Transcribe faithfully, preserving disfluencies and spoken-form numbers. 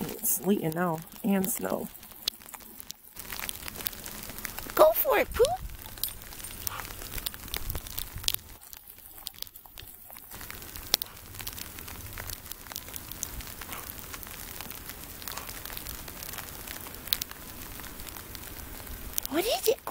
It's sleeting now, and snow. Go for it, Poop! What is it?